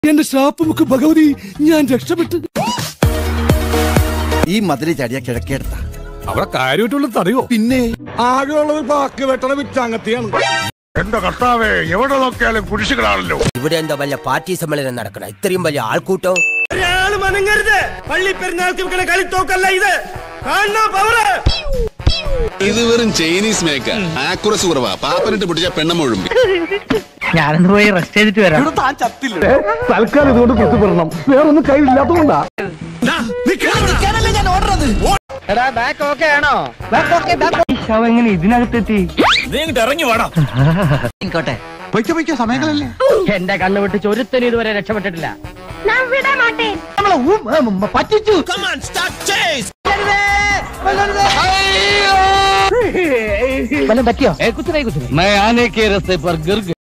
എന്റെ ശാപ്പമുക്ക് ഭഗവതി, ഞാൻ രക്ഷപ്പെട്ടു. ഈ മതില് ചാടിയ കിഴക്കേടത്ത അവിടെ കാര്യമായിട്ടുള്ളത് അറിയോ? പിന്നെ ആകെയുള്ളത് ബാക്കി വെട്ടണ വിറ്റാങ്ങത്തിയാണ്. എന്റെ കർത്താവേ, എവിടെ നോക്കിയാലും കുരിശുകളാണല്ലോ. ഇവിടെ എന്താ വലിയ പാർട്ടി സമ്മേളനം നടക്കണം? ഇത്രയും വലിയ ആൾക്കൂട്ടം. പള്ളി പെരുന്നാൾക്ക് കളിത്തോക്കല്ല ഇത്. ഇത് വെറും ചൈനീസ് മേക്കർ. ആക്കുറസ് കുറവാ. പാപ്പനിട്ട് പിടിച്ച പെണ്ണമൊഴുമ്പി. ഞാനൊന്ന് പോയി റെസ്റ്റ് ചെയ്തിട്ട് വരാം. തൽക്കാലം ഇതുകൊണ്ട് കുത്തിപ്പെടണം, വേറൊന്നും കയ്യിലില്ലാത്തതുകൊണ്ടാ. എങ്ങനെ ഇതിനകത്തെത്തി? ഇറങ്ങി വേണം. സമയങ്ങളല്ലേ? എന്റെ കണ്ണു വിട്ട് ചൊരുത്തന് ഇതുവരെ രക്ഷപ്പെട്ടിട്ടില്ല. പറ്റിച്ചു. പറ്റിയോ? കുത്തുനായി കുത്തുനായി.